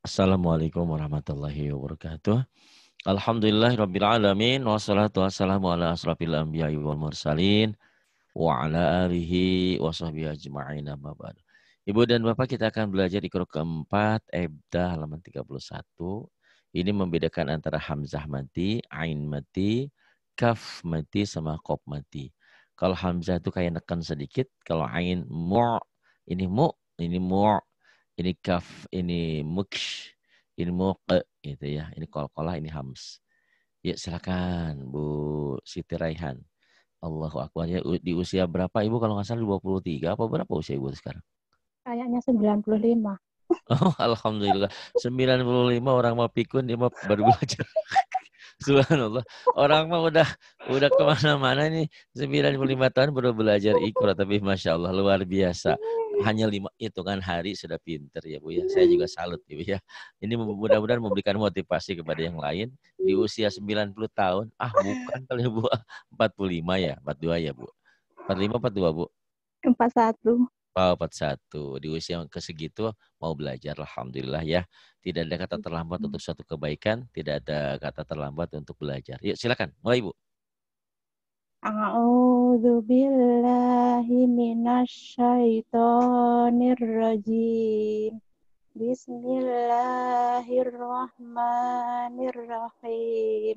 Assalamualaikum warahmatullahi wabarakatuh. Alhamdulillahirabbil alamin wassalatu wassalamu ala asrofil anbiya'i wal mursalin wa ala alihi wa sahbihi ajma'in amma ba'du. Ibu dan Bapak, kita akan belajar Iqra keempat Ebda halaman 31. Ini membedakan antara hamzah mati, ain mati, kaf mati sama qaf mati. Kalau hamzah itu kayak neken sedikit, kalau ain ini mu, ini mu, ini kaf, ini muksh, ini muq gitu ya. Ini qalqalah, ini hams. Ya, silakan Bu Siti Raihan. Allahu Akbar. Ya, di usia berapa Ibu? Kalau nggak salah 23 apa berapa usia Ibu sekarang? Kayaknya 95. Oh, alhamdulillah. 95 orang mau pikun, dia mau baru belajar. Subhanallah. Orang mah udah kemana-mana nih. 95 tahun baru belajar Iqra. Tapi Masya Allah luar biasa. Hanya 5 hitungan hari sudah pinter ya Bu ya. Saya juga salut Ibu ya. Ini mudah-mudahan memberikan motivasi kepada yang lain. Di usia 90 tahun. Ah bukan kali Bu. 45 ya. 42 ya Bu. 45, 42 Bu. 41. Oh, 41. Di usia yang segitu mau belajar, alhamdulillah ya. Tidak ada kata terlambat untuk suatu kebaikan, tidak ada kata terlambat untuk belajar. Yuk silakan, mulai Ibu. A'udzu billahi minasyaitonir rajim. Bismillahirrahmanirrahim.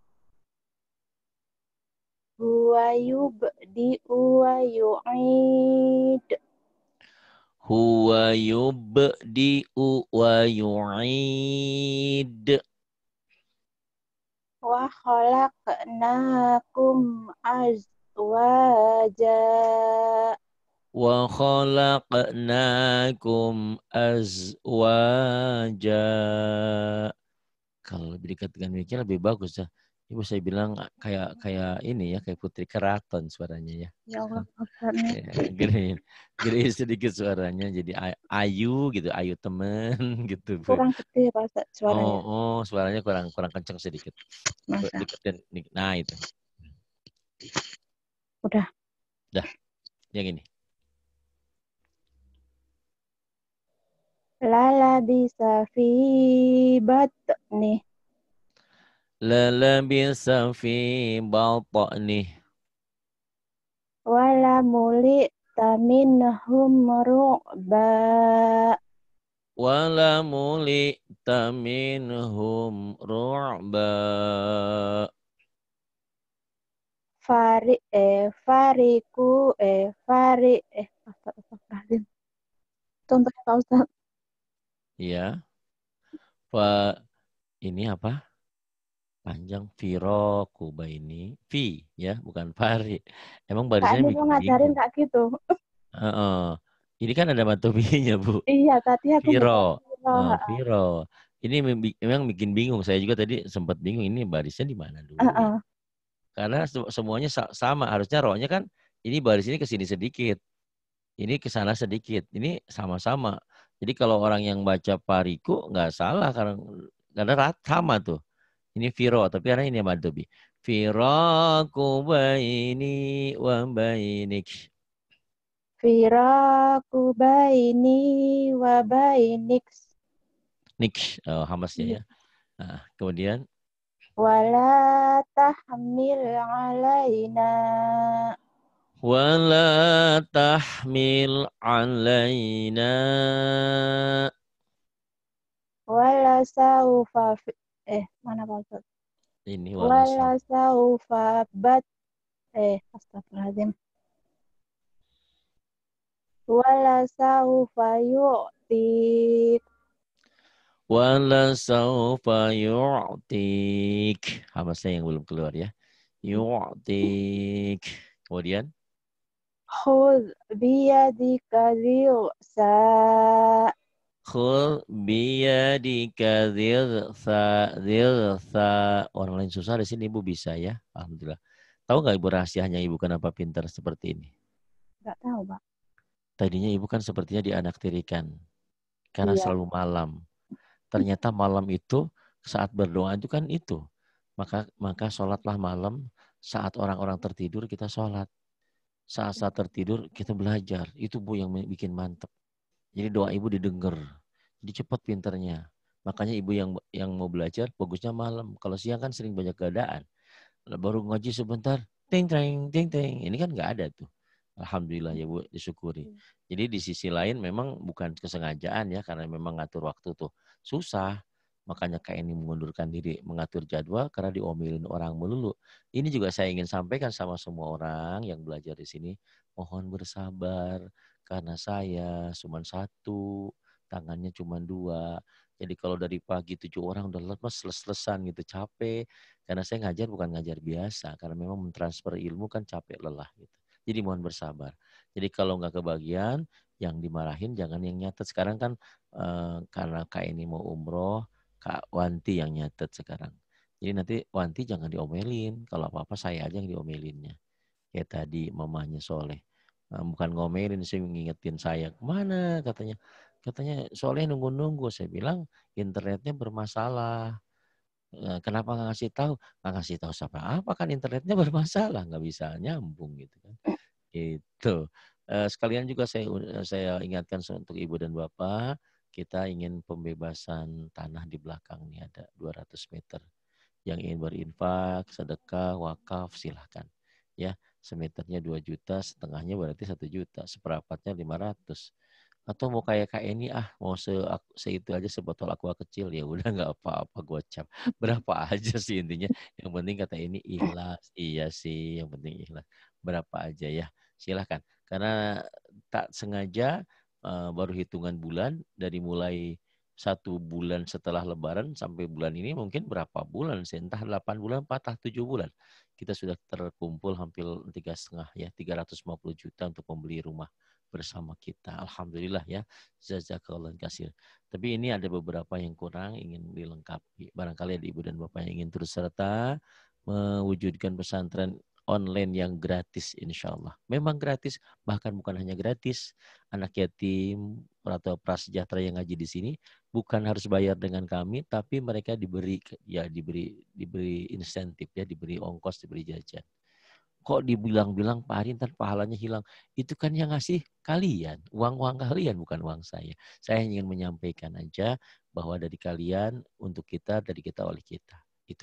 Huwa yubdi'u wa yu'id. Huwa yubdi'u wa yu'id. Wa khalaqnakum azwaja. Wa khalaqnakum azwaja. Kalau lebih dekat dengan mikir lebih bagus ya. Ibu saya bilang kayak ini ya, kayak Putri Keraton suaranya ya. Ya Allah, Akbarnya. Ya, gede sedikit suaranya jadi ayu gitu, ayu temen gitu Bu. Kurang gede Pak Oh, suaranya. oh suaranya kurang kencang sedikit. Masa. Deketin, nah itu. Udah. Dah, yang ini. Lala bisa fi batni. Lalabisa fi batni. Wala muli taminhum ru'ba. Wala mulita minhum ru'ba. Fariku Astagfirullahaladzim. Contohnya Pak Ustaz. Ya, ini apa? Panjang Viro Kubaini. Vi ya, bukan Fari. Emang Kak barisannya ini mau bikin ngajarin bingung. Kak gitu. Ini kan ada matobinya, Bu. Iya, tadi aku baca Viro. Viro. Viro. Ini memang bikin bingung. Saya juga tadi sempat bingung ini barisnya di mana dulu ya. Karena semuanya sama. Harusnya rohnya kan ini baris ini ke sini sedikit. Ini ke sana sedikit. Ini sama-sama. Jadi kalau orang yang baca pariku nggak salah karena sama tuh. Ini Viro, tapi karena ini madobi. Firaku baini wa bainik. Firaku baini wa bainik. Nik, hamasnya ya. Nah, kemudian Wala tahmil alaina. wala tahmil alaina. Wala saufa mana Pak Ustaz? Ini wala Wala saufa astagfirullahaladzim. Wala saufa yu'tik. wala saufa yu'tik. Hamasnya yang belum keluar ya. Yu'tik. Kemudian Khudh biyadika dhi'sa. khul biyadika dhilsa. Orang lain susah di sini Ibu bisa ya. Alhamdulillah. Tahu nggak Ibu rahasianya Ibu kenapa pintar seperti ini? Enggak tahu, Pak. Tadinya Ibu kan sepertinya dianaktirikan. Karena Iya. selalu malam. Ternyata malam itu saat berdoa itu kan itu. Maka sholatlah malam saat orang-orang tertidur kita sholat. Saat tertidur kita belajar. Itu Bu yang bikin mantep. Jadi doa Ibu didengar. Jadi cepat pinternya. Makanya ibu yang mau belajar bagusnya malam. Kalau siang kan sering banyak keadaan. Baru ngaji sebentar, ting ting ting ting. Ini kan nggak ada tuh. Alhamdulillah ya Bu, disyukuri. Jadi di sisi lain memang bukan kesengajaan ya, karena memang ngatur waktu tuh susah. Makanya kayak ini mengundurkan diri, mengatur jadwal karena diomelin orang melulu. Ini juga saya ingin sampaikan sama semua orang yang belajar di sini, mohon bersabar karena saya cuma satu, tangannya cuma dua. Jadi kalau dari pagi 7 orang udah lemes, les-lesan gitu, capek. Karena saya ngajar bukan ngajar biasa, karena memang mentransfer ilmu kan capek lelah gitu. Jadi mohon bersabar. Jadi kalau nggak kebagian, yang dimarahin jangan yang nyatet. Sekarang kan karena Kak ini mau umroh, Kak Wanti yang nyatet sekarang. Jadi nanti Wanti jangan diomelin. Kalau apa-apa saya aja yang diomelinnya. Kayak tadi mamanya Soleh. Bukan ngomelin sih, ngingetin saya. Kemana katanya. Katanya Soleh nunggu-nunggu. Saya bilang internetnya bermasalah. Kenapa nggak ngasih tahu? Nggak ngasih tahu siapa apa kan internetnya bermasalah, nggak bisa nyambung gitu kan. Itu. Sekalian juga saya ingatkan untuk ibu dan bapak, kita ingin pembebasan tanah di belakang nih ada 200 meter. Yang ingin berinfak, sedekah, wakaf silahkan. Ya, semeternya 2 juta, setengahnya berarti 1 juta, seperempatnya 500. Atau mau kayak Kak Eni mau itu aja sebotol aqua kecil ya udah nggak apa-apa gocap. Berapa aja sih intinya. Yang penting kata ini ikhlas. Iya sih, yang penting ikhlas. Berapa aja ya. Silahkan. Karena tak sengaja baru hitungan bulan dari mulai 1 bulan setelah Lebaran sampai bulan ini mungkin berapa bulan sih? Entah 8 bulan, patah 7 bulan. Kita sudah terkumpul hampir 3,5 ya, 350 juta untuk membeli rumah bersama kita. Alhamdulillah ya. Jazakallah kasir. Tapi ini ada beberapa yang kurang ingin dilengkapi. Barangkali ada ibu dan bapak yang ingin turut serta mewujudkan pesantren online yang gratis insya Allah. Memang gratis, bahkan bukan hanya gratis. Anak yatim atau prasejahtera yang ngaji di sini bukan harus bayar dengan kami, tapi mereka diberi insentif ya, diberi ongkos, diberi jajan. Kok dibilang-bilang Pak Hari ntar pahalanya hilang. Itu kan yang ngasih kalian. Uang-uang kalian bukan uang saya. Saya ingin menyampaikan aja bahwa dari kalian untuk kita, dari kita oleh kita. Itu.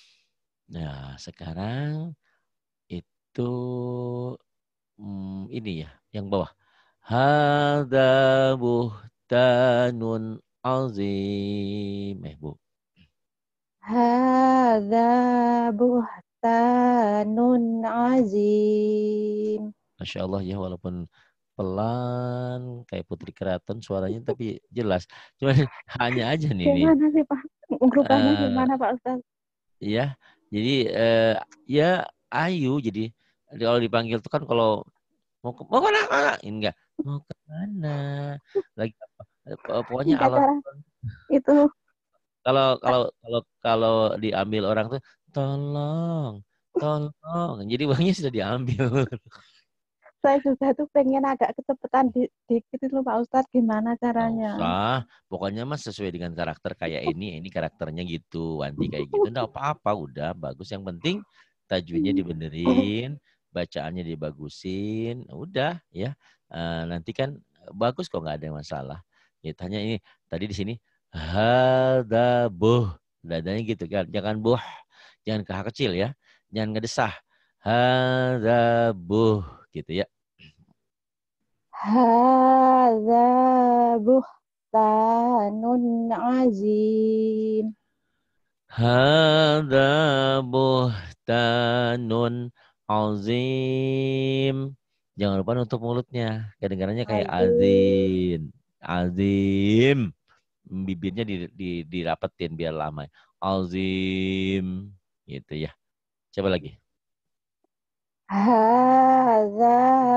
Nah sekarang itu ini ya yang bawah. Hadza buhtanun azim. Bu. Hadza buhtanun azim. Masya Allah ya, walaupun pelan kayak Putri Keraton suaranya tapi jelas. Cuma hanya aja nih. Gimana sih Pak? Merubahnya Eh gimana Pak Ustaz? ya, jadi ya Ayu jadi kalau dipanggil tuh kan kalau mau kemana? Enggak. Mau ke mana? Lagi apa? Pokoknya Enggak alon cara itu. kalau kalau kalau kalau diambil orang tuh tolong, tolong. Jadi uangnya sudah diambil. Saya juga tuh pengen agak kecepatan dikit itu Pak Ustaz. Gimana Nggak caranya? usah. Pokoknya mas sesuai dengan karakter kayak ini karakternya gitu. Wanti kayak gitu. Nggak apa-apa, udah bagus. Yang penting tajwidnya dibenerin, bacaannya dibagusin. Udah ya. Nanti kan bagus kok nggak ada masalah. Ya, tanya ini tadi di sini hada buh. Dadanya gitu kan. Jangan buh. Jangan ke kecil ya. Jangan ngedesah. Hada buh gitu ya. Hadza buhtanun azim. Hada buhtanun azim. Jangan lupa nutup mulutnya. Kedengarannya kayak Azim. azim. Azim. Bibirnya dirapetin biar lama. Azim. Gitu ya. Coba lagi. Hadza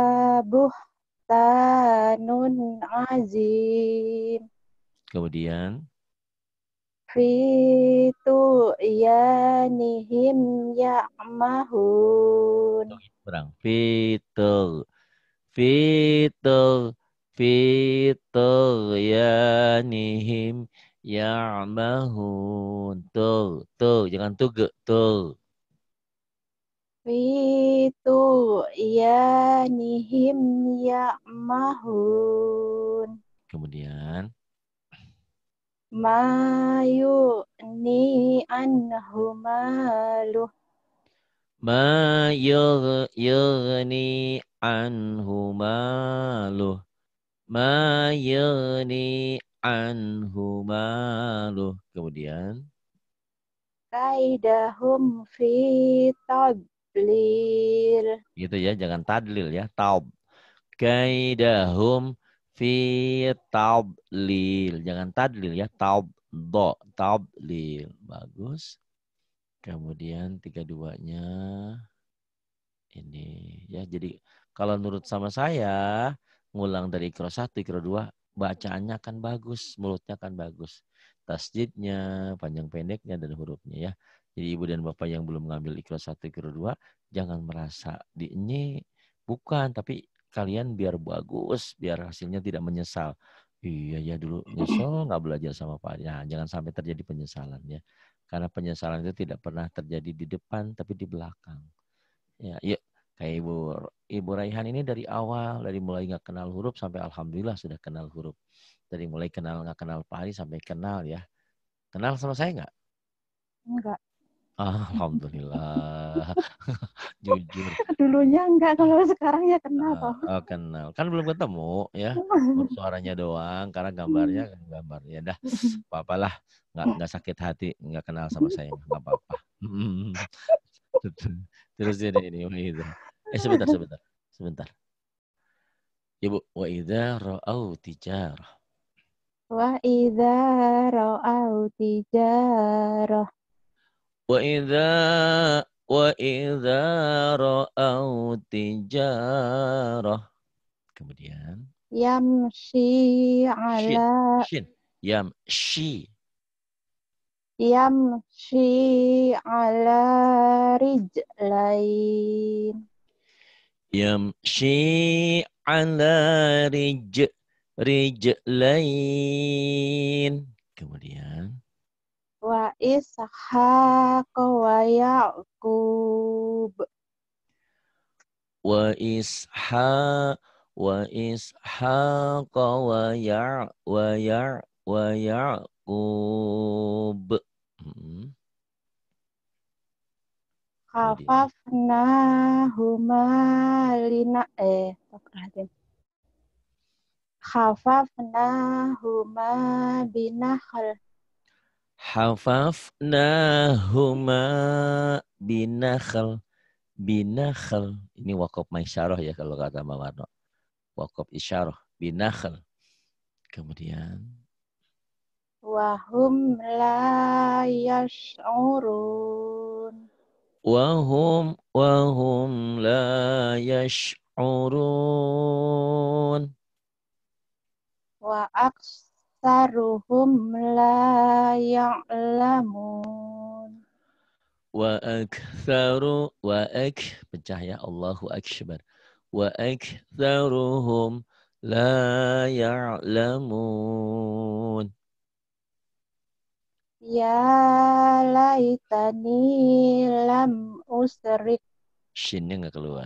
buhtanun azim. Kemudian. Fi tu'yanihim ya'mahun. Kurang. Fitul. Fitul. Fitul. Yanihim. Ya'mahun. Tuh. Tuh. Jangan tuh. Tuh. Fi tu'yanihim ya'mahun. Kemudian Ma yu'ni anhu maluh. Ma yughni anhu maluh. Ma yughni anhu maluh. Kemudian Kaidahum fi tadlil. gitu ya, jangan tadlil ya, taub. Kaidahum fi tablil. Jangan tadlil ya, taub. Do, tablil. Bagus. Kemudian 32-nya ini ya. Jadi kalau menurut sama saya ngulang dari ikro 1, ikro 2 bacaannya akan bagus, mulutnya akan bagus. Tasjidnya, panjang pendeknya dan hurufnya ya. Jadi ibu dan bapak yang belum mengambil ikro 1, ikro 2 jangan merasa ini bukan, tapi kalian biar bagus, biar hasilnya tidak menyesal. Iya ya dulu nyesel nggak belajar sama Pak. Ya, jangan sampai terjadi penyesalan ya. Karena penyesalan itu tidak pernah terjadi di depan tapi di belakang. Ya, yuk kayak Ibu Raihan ini dari awal, dari mulai nggak kenal huruf sampai alhamdulillah sudah kenal huruf. Dari mulai kenal nggak kenal Pak Ari sampai kenal ya. Kenal sama saya nggak? Enggak. Alhamdulillah. Jujur. Dulunya enggak, kalau sekarang ya kenal toh. Oh, kenal. Kan belum ketemu ya. Baru suaranya doang karena gambarnya kan gambarnya. Dah, apa-apalah. Nggak sakit hati nggak kenal sama saya, nggak apa-apa. Terus ini Wahida. Sebentar, sebentar. Sebentar. Ibu, wa idza ra'au tijarah. Wa idza ra'au tijarah Wa idza wa idza ra'au tijarah. Kemudian yamshi shin, ala shin, yam shi, yamshi ala rijlain yam shi ala rijlain. Kemudian wa ishaq wa yaqub wa isha wa ishaq wa ya'qub. Kemudian khafafna huma lina khafafna huma binakhl hafafnahuma binakhl. Binakhl. Ini wakaf maisyarah ya kalau kata Mbak Warno. Wakaf isyarah. Binakhl. Kemudian wahum la yash'urun wahum la yash'urun. wa aksaruhum la ya'lamun Wa pecah ya, Allahu akbar. Wa aktsaruhum la ya'lamun. ya laitani lam usrik Shinnya nggak keluar.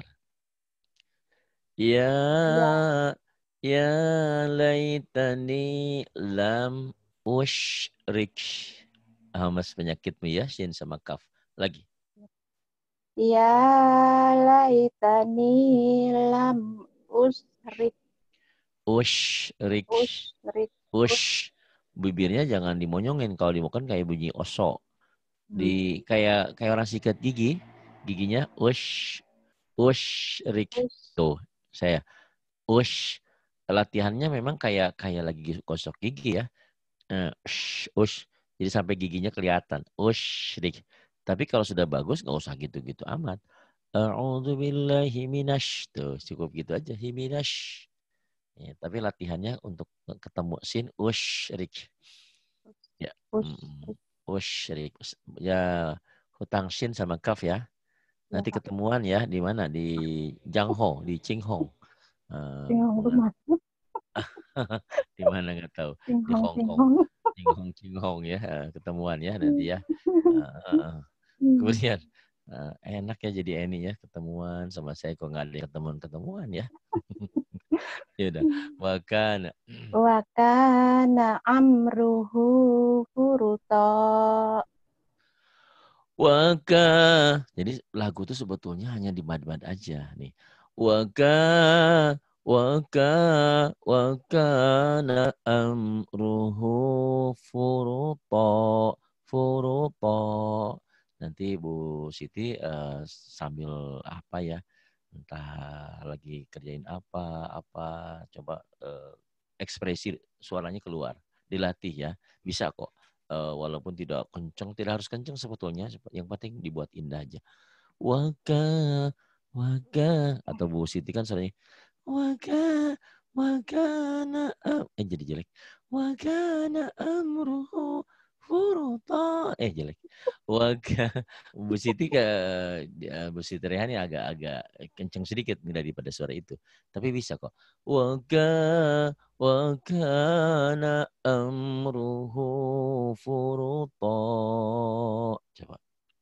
Ya ya ya laitani lam usyrik. Hamas penyakitmu ya, shin sama kaf. Lagi. ya laitani lam usrik Usyrik. usrik Bibirnya jangan dimonyongin. Kalau dimokan kayak bunyi oso. Kayak orang sikat gigi. Giginya usyrik. Tuh, saya latihannya memang kayak lagi gosok gigi ya. Jadi sampai giginya kelihatan. Usyrik. Tapi kalau sudah bagus nggak usah gitu-gitu amat. A'udzubillahi minasy. Tuh, cukup gitu aja. Himinash. Ya, tapi latihannya untuk ketemu sin usyrik. Ya. Usyrik. Ya, hutang shin sama kaf ya. Nanti ketemuan ya di mana? Di Jangho, di Qinghong. Di mana nggak tahu. Di Hong Kong. Qinghong ya. Ketemuan ya nanti ya. Kemudian Enak ya jadi Eni ya ketemuan sama saya kok nggak ada ketemuan ya. Ya udah. Wakana. Wa kana amruhu furuta. Waka. Jadi lagu itu sebetulnya hanya di mad-mad aja nih. Waka, waka, wakana amruhu furuto, furuto. Nanti Bu Siti sambil apa ya, entah lagi kerjain apa, coba ekspresi suaranya keluar, dilatih ya, bisa kok. Walaupun tidak kenceng, tidak harus kenceng sebetulnya. Yang penting dibuat indah aja. Waka, waka. Atau Bu Siti kan sering waka, wakana, jadi jelek. Wakana amruhu furuta. Jelek. Waka, Bu Siti ke Bu Siti Rehani agak-agak kenceng sedikit daripada suara itu. Tapi bisa kok. Waka, wakana amruhu furuta. Coba.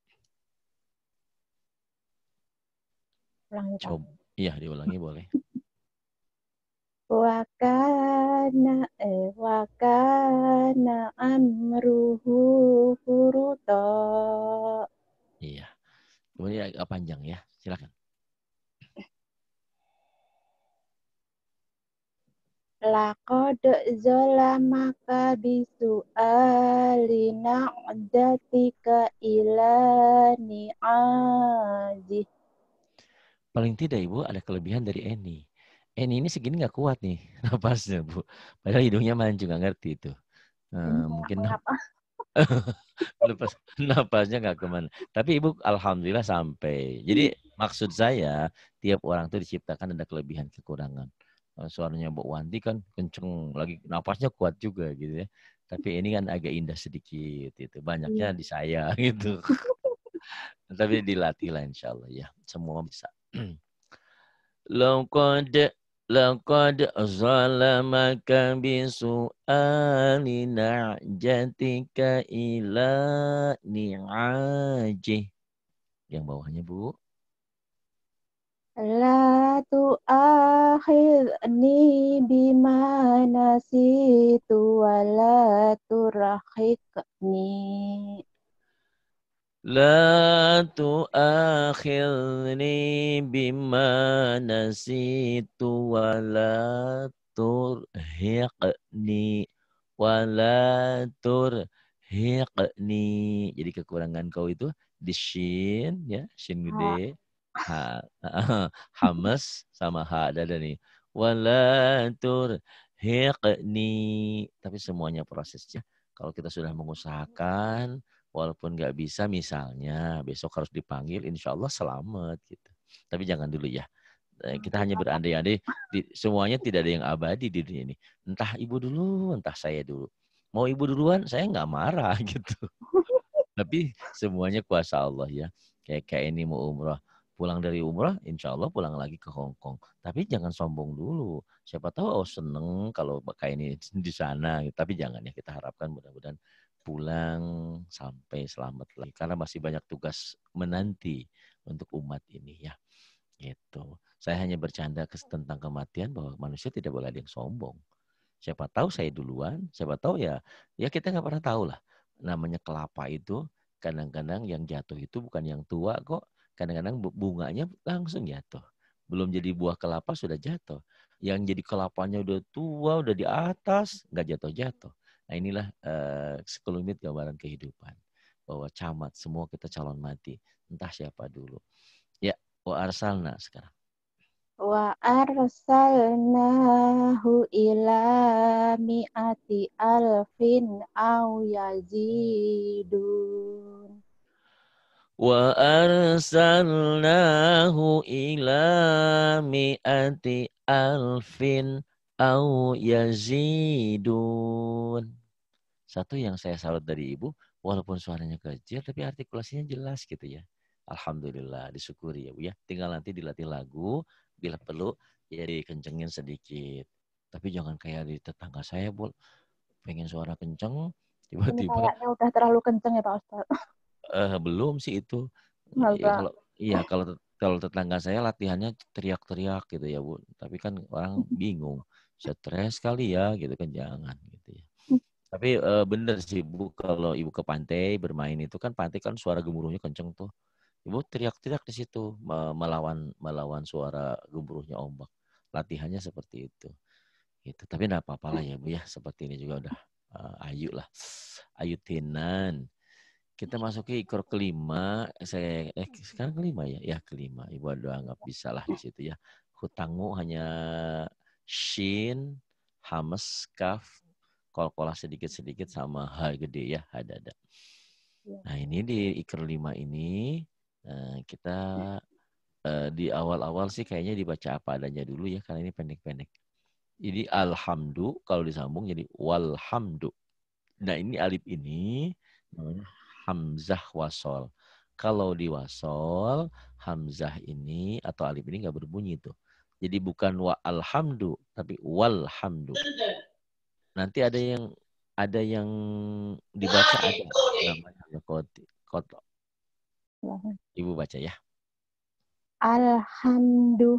Ulangi, Pak. Coba. Iya, diulangi boleh. Wa kana amruhu furuta. Iya. Kemudian agak panjang ya. Silakan. Laqad zalamaka bisu'ali na'datika ila ni'aji. Paling tidak Ibu ada kelebihan dari Eni. Eni ini segini nggak kuat nih napasnya Bu. Padahal hidungnya mancung nggak ngerti itu. Ini Mungkin apa? lepas napasnya nggak kemana. Tapi Ibu alhamdulillah sampai. Jadi maksud saya tiap orang tuh diciptakan ada kelebihan kekurangan. Suaranya Bu Wanti kan kenceng lagi napasnya kuat juga gitu ya. Tapi ini kan agak indah sedikit itu. Banyaknya Iya. di saya gitu. Tapi dilatih lah insya Allah ya. Semua bisa. لقد لقد ظلمك بسؤال نعجتك إلى نعاجه. Yang bawahnya Bu. La tu'akhidni bima nasitu wa la turahikni. لا تؤاخذني بما نسيت ولا ترهقني ولا turhiqni. Jadi kekurangan kau itu di shin ya, shin Ha, gede, ha, hamas sama ha ada nih. Wala turhiqni. Tapi semuanya prosesnya. Kalau kita sudah mengusahakan, walaupun nggak bisa, misalnya besok harus dipanggil, insya Allah selamat gitu. Tapi jangan dulu ya. Kita hanya berandai-andai, semuanya tidak ada yang abadi di dunia ini. Entah ibu dulu, entah saya dulu. Mau ibu duluan, saya nggak marah gitu. Tapi semuanya kuasa Allah ya. Kayak ini mau umrah. Pulang dari umrah, insya Allah pulang lagi ke Hong Kong. Tapi jangan sombong dulu. Siapa tahu seneng kalau kayak ini di sana. Tapi jangan ya, kita harapkan mudah-mudahan pulang sampai selamat lagi. Karena masih banyak tugas menanti untuk umat ini ya. Gitu. Saya hanya bercanda tentang kematian bahwa manusia tidak boleh ada yang sombong. Siapa tahu saya duluan, siapa tahu ya kita nggak pernah tahu lah. Namanya kelapa itu kadang-kadang yang jatuh itu bukan yang tua kok. Kadang-kadang bunganya langsung jatuh. Belum jadi buah kelapa sudah jatuh. Yang jadi kelapanya udah tua, udah di atas, nggak jatuh-jatuh. Nah inilah sekelumit gambaran kehidupan. Bahwa camat, semua kita calon mati. Entah siapa dulu. Ya, wa arsalna sekarang. wa arsalnahu ila mi'ati alfin au yazidun. Wa arsalnahu ila mi'ati alfin au yazidun. Satu yang saya salut dari Ibu, walaupun suaranya kecil, tapi artikulasinya jelas gitu ya. Alhamdulillah, disyukuri ya Bu ya. Tinggal nanti dilatih lagu, bila perlu ya dikencengin sedikit. Tapi jangan kayak di tetangga saya, Bu. Pengen suara kenceng, Ini tiba-tiba kayaknya udah terlalu kenceng ya Pak Ustadz. belum sih itu. Masa? Kalau tetangga saya latihannya teriak-teriak gitu ya Bu. Tapi kan orang bingung. Stres kali ya gitu kan, jangan gitu ya. Tapi bener sih Bu, kalau Ibu ke pantai bermain itu kan, pantai kan suara gemuruhnya kenceng tuh. Ibu teriak-teriak di situ melawan suara gemuruhnya ombak. Latihannya seperti itu. Gitu. Tapi enggak apa-apa lah ya Bu ya. Seperti ini juga udah ayu lah. Ayu tenan. Kita masuk ke ikor kelima. Sekarang kelima ya? Ya kelima. Ibu ada anggap bisa lah di situ ya. Hutangmu hanya shin, hamas, kaf, kol-kolah sedikit-sedikit sama h gede ya, hadada. Nah ini di ikor lima ini kita di awal-awal sih kayaknya dibaca apa adanya dulu ya, karena ini pendek-pendek. Jadi alhamdu kalau disambung jadi walhamdu. Nah ini alif ini namanya hamzah wasol. Kalau di wasol, hamzah ini atau alif ini nggak berbunyi tuh. Jadi bukan wa alhamdu, tapi walhamdu. Nanti ada yang dibaca ada namanya koto. Ibu baca ya. Alhamdulillah.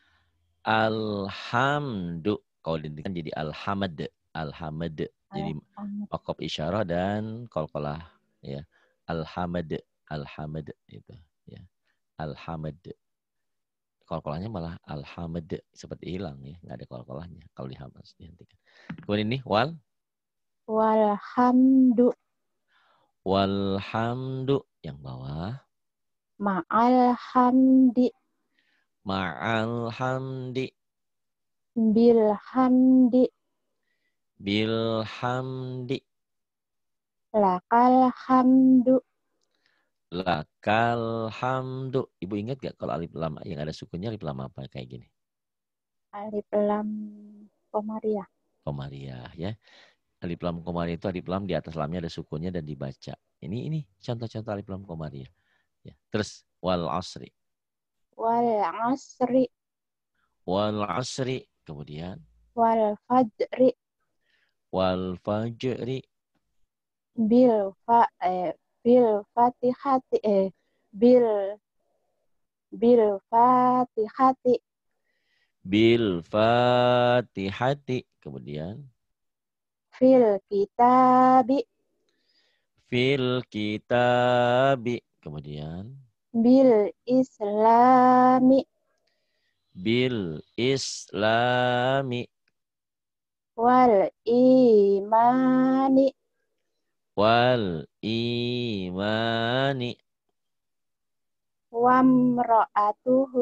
Alhamdu. Kalau dihentikan jadi alhamad. Alhamad. Jadi wakaf isyarah dan qalqalah ya. Alhamad. Alhamad itu ya. Alhamad. Qalqalahnya malah alhamad, seperti hilang ya, enggak ada qalqalahnya kalau dihamzah dihentikan. Kemudian ini Walhamdu. walhamdu yang bawah. Ma'al hamdi. Ma'al hamdi. Bil hamdi. Bil hamdi. Lakal hamdu. Lakal hamdu. Ibu ingat gak kalau alif lam yang ada sukunnya alif lam apa kayak gini? Alif lam komariah. Komariah ya. Alif lam komariah itu alif lam di atas lamnya ada sukunnya dan dibaca. Ini contoh-contoh alif lam komariah. Ya. Terus wal asri. Wal asri. Wal asri. Kemudian Wal fajri. wal fajri. Bil fatihati. Bil fatihati. Bil fatihati. Kemudian Fil kitabi. fil kitabi. Kemudian Bil islami. bil islami. Wal imani. Wal imani. Wamra'atuhu.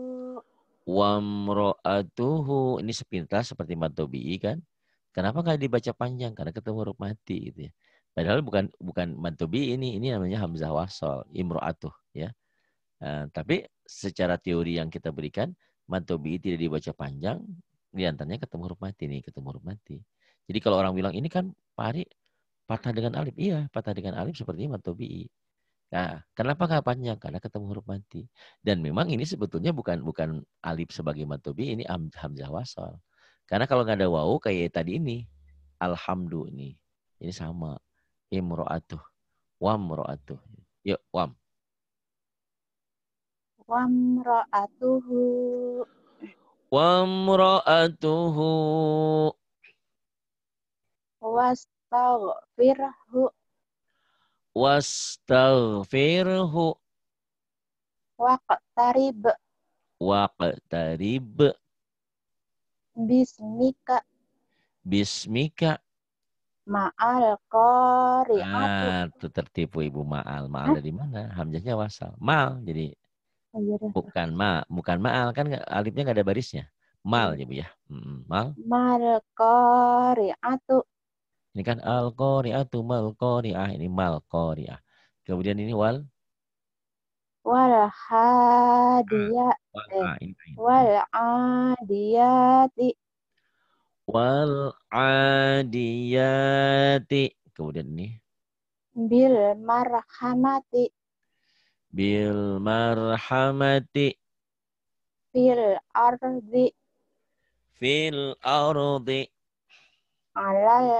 Wamro'atuhu. Ini sepintas seperti matobi'i kan. Kenapa nggak dibaca panjang? Karena ketemu huruf mati gitu ya. Padahal bukan matobi'i ini namanya hamzah wasol, imro'atuh ya. Tapi secara teori yang kita berikan, matobi'i tidak dibaca panjang, diantaranya ketemu huruf mati nih, ketemu huruf mati. Jadi kalau orang bilang ini kan Pak Ari patah dengan alif, iya patah dengan alif seperti matobi'i. Nah, kenapa nggak panjang? Karena ketemu huruf mati. Dan memang ini sebetulnya bukan alif sebagai matobi, ini hamzah wasal. Karena kalau nggak ada wawu kayak tadi ini, alhamdu ini sama. Imro'atuh, wamro'atuh. Yuk, wam. Wamra'atuhu. Wamro'atuhu. Wastaghfirhu. Wastaghfirhu. Waqtarib. Waqtarib. Bismika. Bismika. Ma'al qari'atu. Itu tertipu Ibu Ma'al. Ma'al dari mana? Hamzahnya wasal. Mal. Jadi Oh, iya dah. bukan ma'al kan alifnya nggak ada barisnya. Mal ya Bu ya. Mal. Mal qari'atu. Ini kan al-qari'atu mal qari'ah. Ini mal qari'ah. Kemudian ini wal. Wal hadiyah. Wal adiyati. Wal adiyati. Kemudian ini. Bil marhamati. Bil marhamati. Fil ardi. Fil ardi. Alal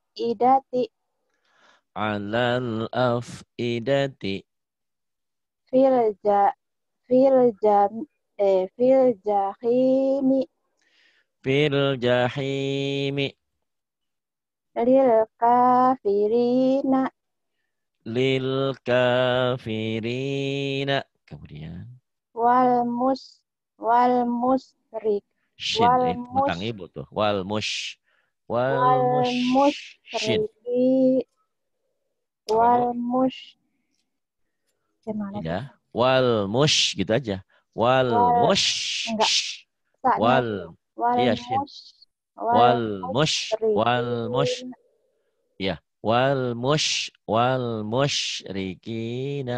afidati. Alal afidati. fil ja fil jam fil jahimi Fil jahimi. lil kafirina Lil kafirina. Kemudian. wal mus wal musrik Shin. wal mus Utang ibu tuh. Wal mush. Wal wal mush. Shin. musriki Apa bu? wal mus gimana tuh? Ya. Wal mush. Gitu aja. Wal Wal enggak mush. saknya itu Wal. wal Iya shin. mus wal Wal mush. Wal mush. musrikin Ya. Wal musyrikina.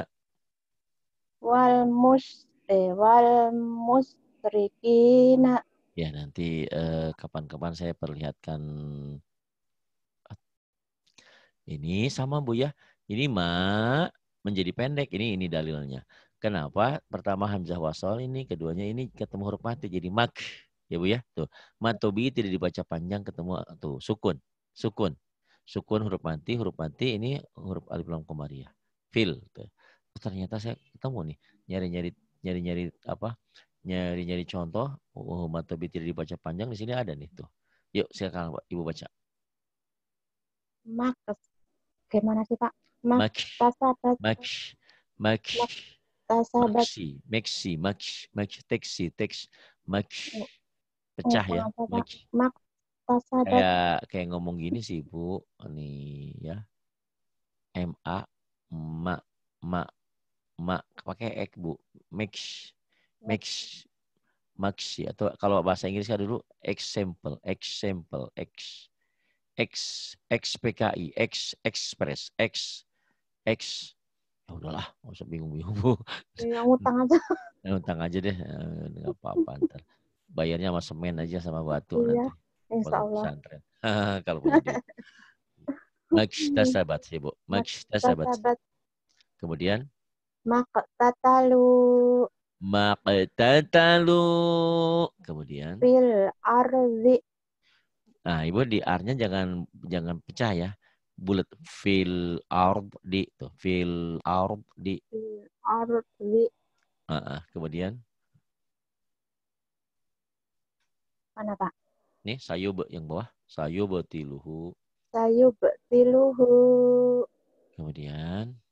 wal musrikina Ya, nanti kapan-kapan saya perlihatkan ini sama Bu ya. Ini menjadi pendek. Ini dalilnya. Kenapa? Pertama hamzah wasol ini, keduanya ini ketemu huruf mati jadi mak. Ya Bu ya. Tuh. Matobi tidak dibaca panjang ketemu tuh sukun. Sukun. Sukun huruf mati ini huruf alif lam komariah. Fil. Tuh. Ternyata saya ketemu nih. Nyari-nyari apa? Nyari-nyari contoh. Matobi tidak dibaca panjang di sini ada nih tuh. Yuk silakan Ibu baca. mak gimana sih Pak mak Mak, tasabat mak, mak, mak tasabat teks, mak, pecah ya, apa Pak mak. mak tasabat Kayak ngomong gini sih Bu, nih ya, ma, ma, ma, ma, pakai ek Bu, max, max, maxi atau kalau bahasa Inggris kan dulu example, PKI, express, X. Ya udahlah, nggak usah bingung-bingung Bu. yang utang aja Utang aja deh, nggak apa-apa ntar. Bayarnya sama semen aja sama batu iya nanti. insya Bangun Allah pesantren. Kalau punya duit. Maksta sih Bu. mak Maksta. tasabat Kemudian mak tatalu maqtatalu. Kemudian, fil arzi nah Ibu di R-nya jangan pecah ya. Bulat fil ard di tuh, fil ard di. fil arzi Kemudian mana Pak nih sayub yang bawah, sayubtiluhu. sayub tiluhu Kemudian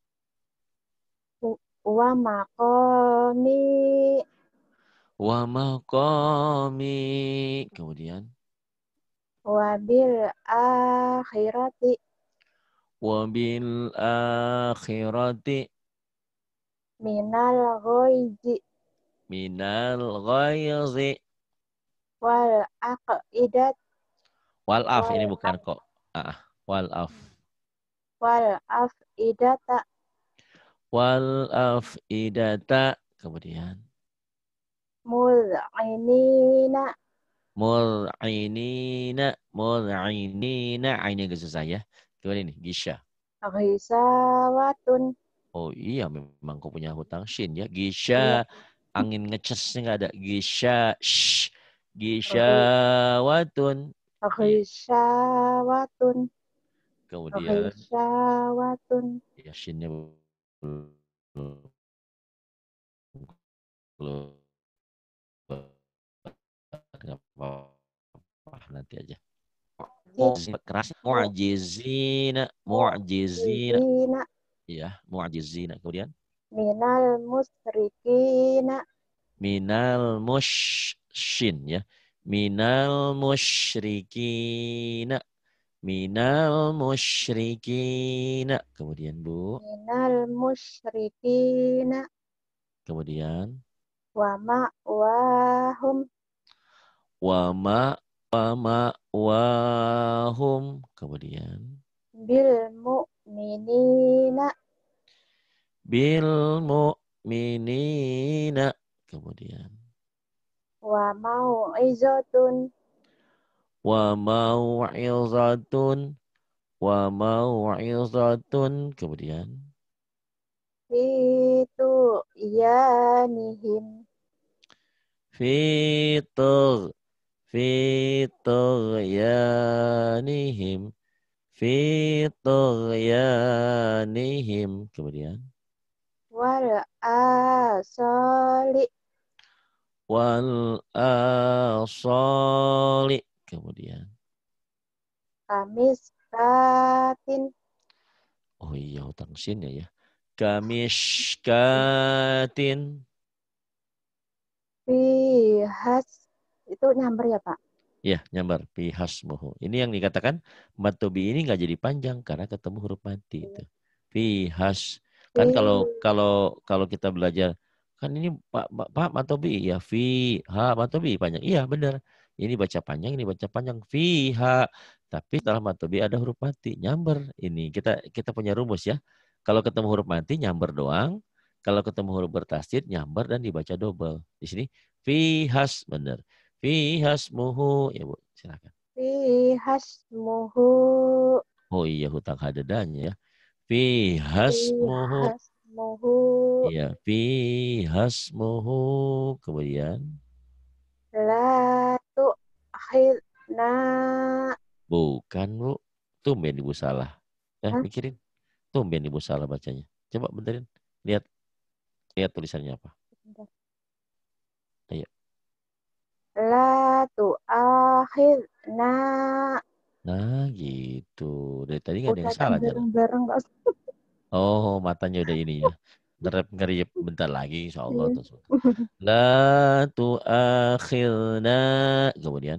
wa makomi wa maqami. Kemudian wabil akhirati wa bil akhirati minal ghoiji minal ghaizi. wal aqidat Wal af wal ini bukan kok. Wal af. wal afidata Wal afidata. Kemudian mul'inina mul'inina. Ini agak susah ya. Kemudian ini gisya. ghisawatun Oh iya memang kau punya hutang shin ya. iya Gisya. Angin ngecesnya nggak ada. Gisya. ghi- Gisyawatun. Iya. ghisawatun Kemudian ghisawatun ya shinnya belum keluar. Nggak apa-apa, nanti aja. Keras. Mu'jizina. mu'jizina Ya, mu'jizina. Kemudian minal musrikina minal mushin ya. Minal musyrikina. Minal musyrikina. Kemudian Bu. minal musyrikina Kemudian wa ma'wahum wama wahum. Kemudian bil mu'minina bil mu'minina. Kemudian wa mau'izatun wa mau'izatun. Wa mau'izatun. Kemudian itu iyanihim fitur fituryanihim. Fituryanihim. Kemudian wal asali wal asali. Kemudian, kamis katin oh iya hutang sin ya. Kamishkatin. fihas itu nyamber ya Pak? Ya, nyambar fihasmuhu. Ini yang dikatakan matobi ini nggak jadi panjang karena ketemu huruf mati itu. Fihas. Kan Fi kalau kita belajar kan ini Pak matobi ya fiha matobi panjang. Iya benar. Ini baca panjang, ini baca panjang fiha. Tapi setelah matobi ada huruf mati, nyamber. Ini kita punya rumus ya. Kalau ketemu huruf mati nyamber doang. Kalau ketemu huruf bertasdid nyamber dan dibaca double. Di sini fihas benar. Fihasmuhu. Ya Bu, silakan. fihasmuhu Oh iya, hutang hadadanya ya. Fihasmuhu. fihasmuhu Iya, fihasmuhu. Kemudian, la tu'khidna bukan Bu. Tumben Ibu salah. Hah? Pikirin. Tumben Ibu salah bacanya. Coba benerin. Lihat, lihat tulisannya apa. Ayo. La tu'akhidna Nah, gitu. Dari tadi nggak ada udah yang tak salah jalan. bareng-bareng Pak. Oh, matanya udah ini ya. Ngerip bentar lagi insya Allah. Iya. Tuh. La tu'akhilna. Kemudian.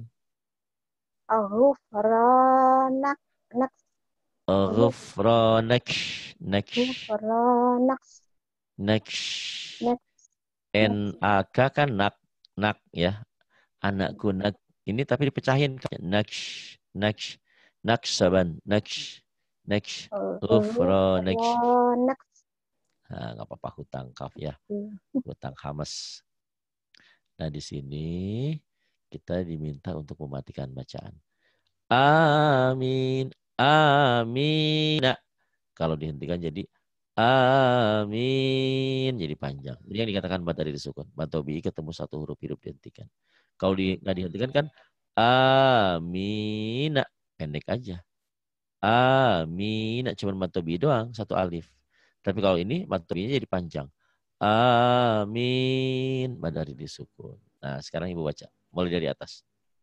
Ghufranak nak Ghufranak. Next. ghufranak Next. next next N-A-K kan nak. Nak ya. Anakku nak. Ini tapi dipecahin. Next. Next. Next saban. Next. Next. Ghufranak. ghufranak Nah, nggak apa-apa hutang kaf ya. Hutang hamas. Nah di sini kita diminta untuk mematikan bacaan. Amin. Amina. Kalau dihentikan jadi amin. Jadi panjang. Ini yang dikatakan bad dari disukun. Matobi ketemu satu huruf hidup dihentikan. Kalau nggak dihentikan kan amina. Pendek aja. Amina. Cuma matobi doang. Satu alif. Tapi kalau ini matobinya jadi panjang. Amin. Bad dari disukun. Nah sekarang ibu baca. Mulai dari atas.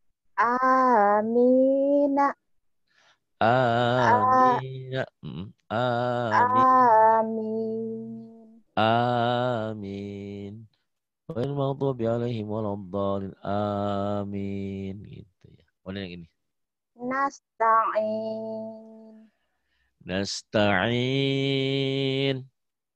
amina a Amin. Amin. amin Amin. Wal maghdubi alaihim waladdallin. Amin. Gitu ya. Mana yang ini? nasta'in Nasta'in.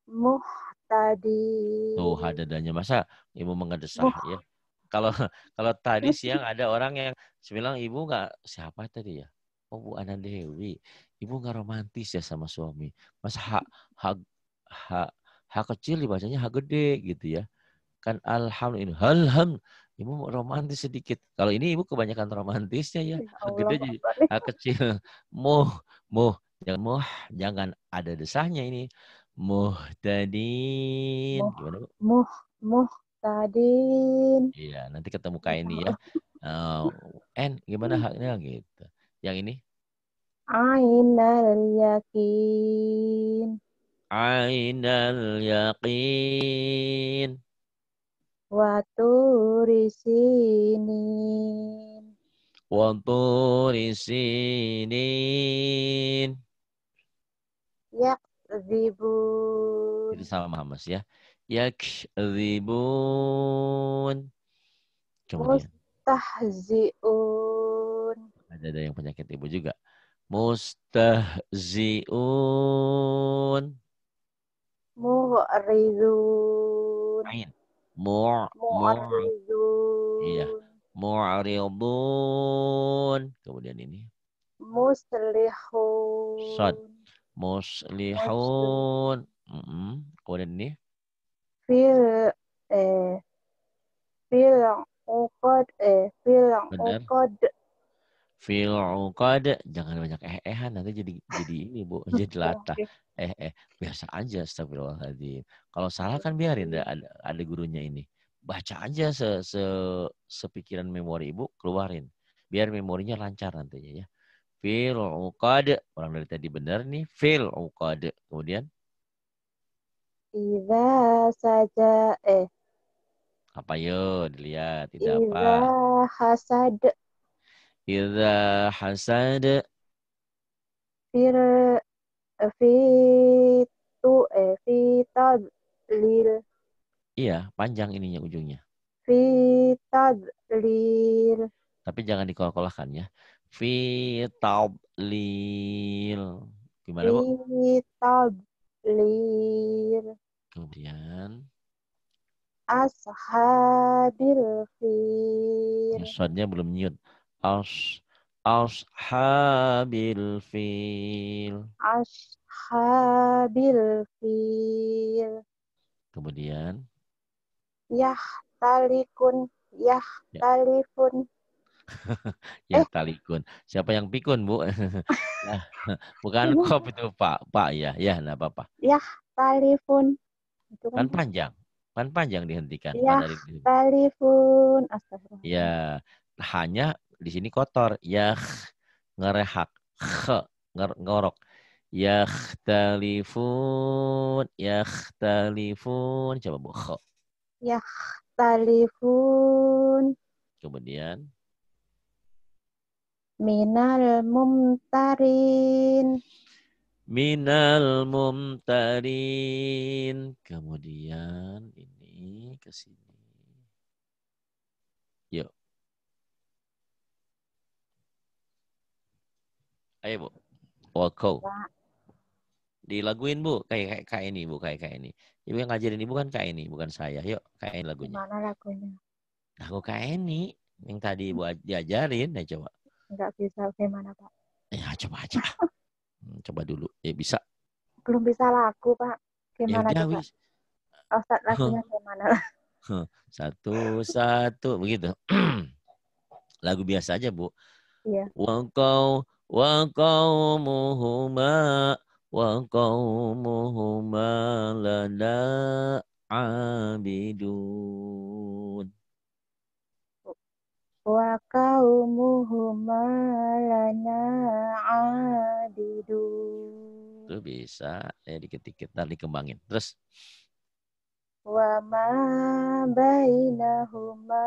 Tuh muhtadin hadadanya masa ibu mengadesah ya. Kalau kalau tadi siang ada orang yang bilang ibu nggak siapa tadi ya? Oh Bu Ana Dewi. Ibu nggak romantis ya sama suami. Masa hak hak hak kecil dibacanya hak gede gitu ya. Kan alhamdulillah halham ibu romantis sedikit. Kalau ini ibu kebanyakan romantisnya ya. ya Hak Allah gede Pak jadi Fani. hak kecil. Muh muh jangan muh jangan ada desahnya ini. Muhtadin. muh Gimana Bu? muh muhtadin Iya, nanti ketemu kayak ini ya. Gimana haknya gitu. Yang ini ainal yakin ainal yaqin wa turisinin wa turi sinin. yakzibun Itu sama Mas ya. Yakzibun. Kemudian mustahziun ada yang penyakit ibu juga. Mustahziun. mu'ridun Ain. Mu' iya. mu'ridun Mu'ridun. Kemudian ini. Sad. muslihun muslim Muslihun. Kemudian ini. fil fil fil Benar. uqad Fil uqad. Jangan banyak eh-ehan. Nanti jadi ini Bu. Jadi latah. oke Biasa aja. Astagfirullahaladzim. Kalau salah kan biarin. Ada gurunya ini. Baca aja sepikiran memori ibu. Keluarin. Biar memorinya lancar nantinya ya. Fil uqad. Orang dari tadi benar nih. Fil uqad. Kemudian. Iza saja Apa yuk dilihat tidak iza apa. hasad Idza hasad. fir fitu fitadlil Iya, panjang ininya ujungnya. fitadlil Tapi jangan dikol-kolahkan ya. Fi tablil. Gimana, Bu? fitadlil Kemudian ashabil fil shadnya belum nyut. As ashabil fil. ashabil fil Kemudian yahtalikun ya, yahtalifun ya talikun. Siapa yang pikun, Bu? Nah, bukan kop itu, Pak. Pak ya. Ya, enggak apa-apa. yahtalifun itu kan Kan panjang. Kan panjang dihentikan. Pada yahtalifun astagfirullah ya, hanya di sini kotor. Ya, ngerehak. Ngorok. Yakhtalifun. Yakhtalifun. Coba, Bu. Kh. yahtalifun Kemudian minal mumtarin minal mumtarin. Kemudian ini ke sini. Yuk, ayo, Bu. Wakau. Dilaguin, Bu. Kayak ini, Bu. Kayak ini. Ibu yang ngajarin Ibu kan kayak ini, bukan saya. Yuk, kayak ini lagunya. gimana lagunya Nah, aku kayak ini. Yang tadi Ibu diajarin. Ya, coba. nggak bisa gimana Pak Ya, coba aja. Coba dulu. Ya, bisa. belum bisa lagu Pak Ya gimana udah, coba wis. Ustadz lagunya gimana lah Satu-satu. Begitu. Lagu biasa aja, Bu. iya Wa qaumuhuma wa qaumuhuma lana abidun. wa qaumuhuma lana abidun Itu bisa ya dikit-dikit ntar dikembangin. Terus wa ma bainahuma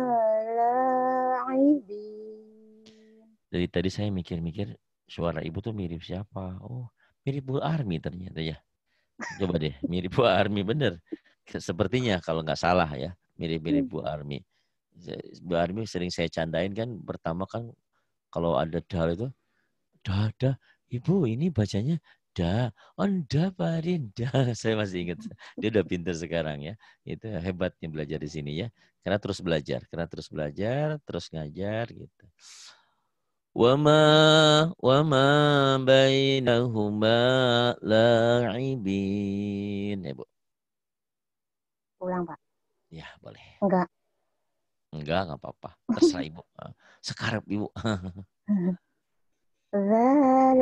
la'ibin dari tadi saya mikir-mikir suara ibu tuh mirip siapa? Oh, mirip Bu Army ternyata ya. Coba deh, mirip Bu Army bener. Sepertinya kalau nggak salah ya, mirip-mirip Bu Army. Bu Army sering saya candain kan, pertama kan kalau ada dal itu, dah, ibu ini bacanya da, onda parinda. Saya masih ingat, dia udah pinter sekarang ya. Itu hebatnya belajar di sini ya. Karena terus belajar, terus ngajar gitu. Wama bainahuma la'ibin. Ya, Bu. ulang Pak Ya, boleh. enggak Enggak apa-apa. Terserah Ibu. Sekarang Ibu. Zal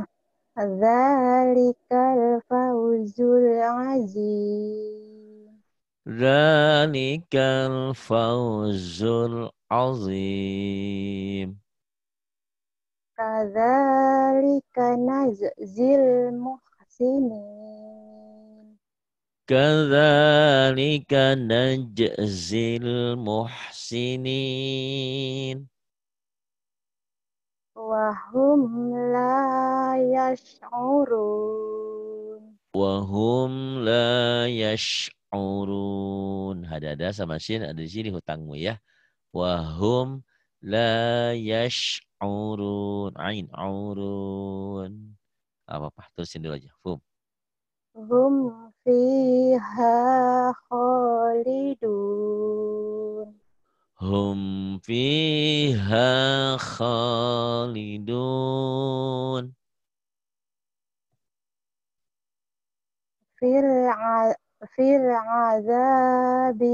Zalikal fawzul azim Zalikal fawzul azim. Kadzalika najzil muhsinin Kadzalika najzil muhsinin. Wahum la yash'urun Wahum la yash'urun. Ada sama shin ada di sini hutangmu ya. Wahum la yash'urun. Ain aurun. Apa-apa, terusin dulu aja. Fum. Hum fiha khalidun Hum fiha khalidun. Fil azabi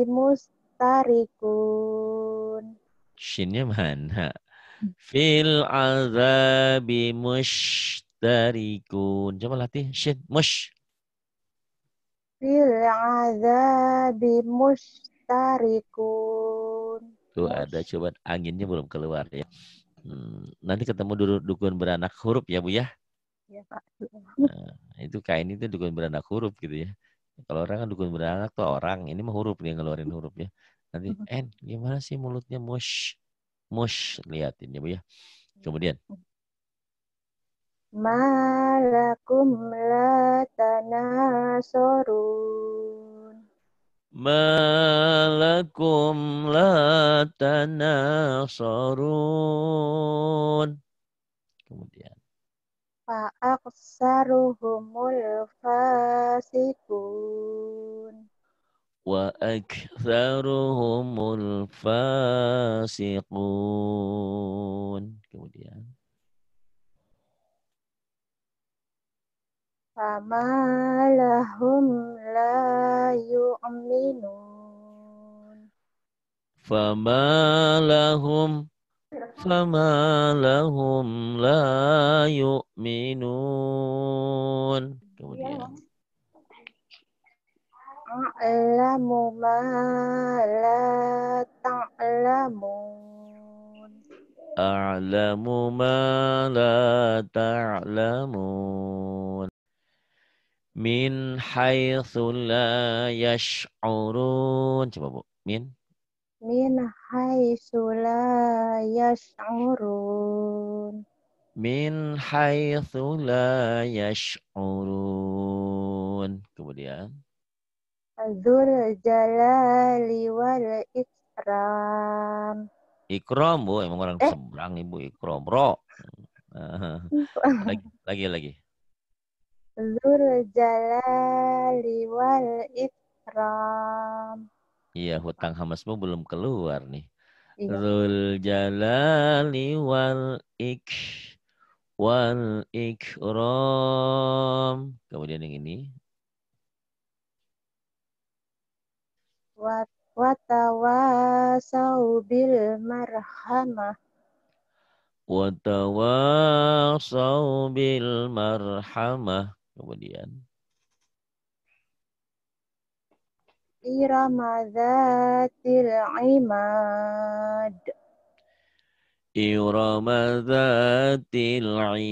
mustarikun Shinnya mana? Fil azabi mushtarikun. Coba latih. Shin. Mush. Fil azabi mustarikun. Tuh ada coba anginnya belum keluar ya. Nanti ketemu dukun beranak huruf ya Bu ya. Ya, Pak. Itu kain itu dukun beranak huruf gitu ya. Kalau orang kan dukun beranak tuh orang. Ini mah huruf, dia ngeluarin huruf ya. Nanti, gimana sih mulutnya mush? Mush, liatin ya Bu ya. Kemudian, Malakum la tanasorun. malakum la tanasarun. Kemudian, Fa'aksaruhumul fasikun. wa aktsaruhumul fasiqun. Kemudian, Fama lahum la yu'minun. fama lahum fama lahum la yu'minun. Kemudian, A'lamu ma la ta'lamun. a'lamu ma la ta'lamun. Min haitsu la yash'urun. Coba Bu. Min haitsu la yash'urun. Min haitsu la yash'urun. Kemudian, Dzul jalali wal ikram. ikram Bu, emang orang Eh, seberang Ibu ikram. Ro. Lagi. Dzul jalali wal ikram. Iya, hutang hamasmu belum keluar nih. Iya. Dzul jalali wal ikram. Kemudian yang ini. Watawasau bil marhamah. Watawasau bil marhamah. Kemudian. Irama dzatil imad. Irama dzatil